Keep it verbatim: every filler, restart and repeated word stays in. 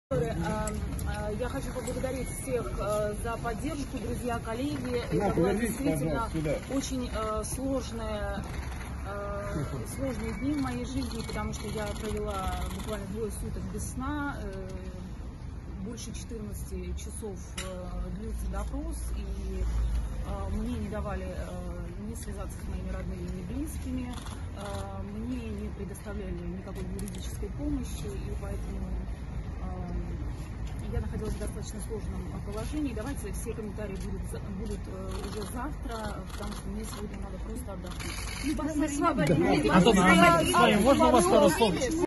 Я хочу поблагодарить всех за поддержку, друзья, коллеги. Это была действительно очень сложная, сложные дни в моей жизни, потому что я провела буквально двое суток без сна, больше четырнадцати часов длился допрос, и мне не давали не связаться с моими родными, ни близкими, мне не предоставляли никакой юридической помощи, и поэтому я находилась в достаточно сложном положении. Давайте все комментарии будут, будут уже завтра, потому что мне сегодня надо просто отдохнуть. Антон, можно у вас пару слов?